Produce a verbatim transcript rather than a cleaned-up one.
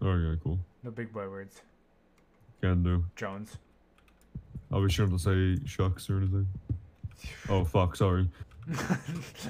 Oh yeah, cool. No big boy words. Can do. Jones. I was sure to say shucks or anything. Oh fuck, sorry.